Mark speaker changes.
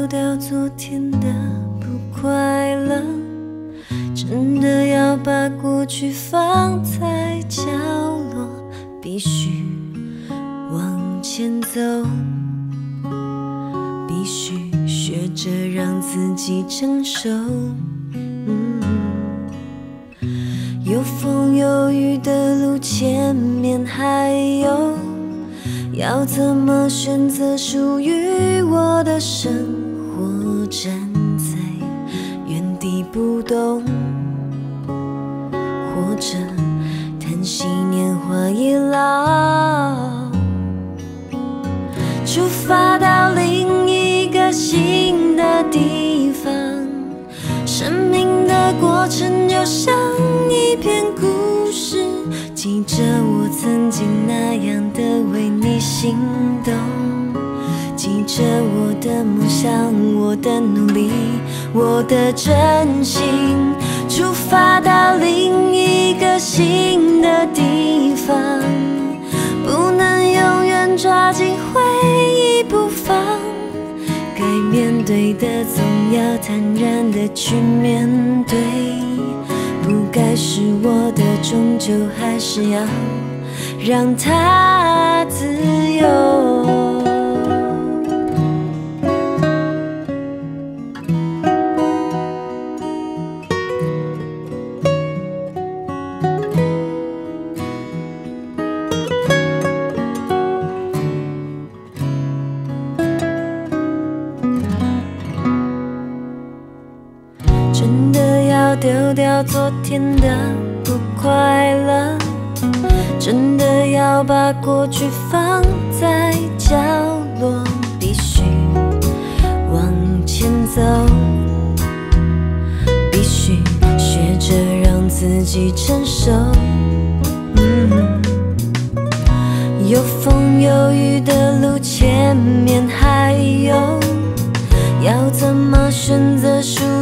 Speaker 1: 掉昨天的不快乐，真的要把过去放在角落，必须往前走，必须学着让自己成熟。有风有雨的路，前面还有，要怎么选择属于我的生活？站在原地不动，或者叹息年华已老，出发到另一个新的地方。生命的过程就像一篇故事，记着我曾经那样的为你心动，记着我的梦想，我的努力，我的真心。出发到另一个新的地方，不能永远抓紧回忆不放，该面对的总要坦然的去面对，不该是我的终究还是要让它自由。真的要丢掉昨天的不快乐，真的要把过去放在角落，必须往前走，必须学着让自己成熟。有风有雨的路，前面还有，要怎么选择属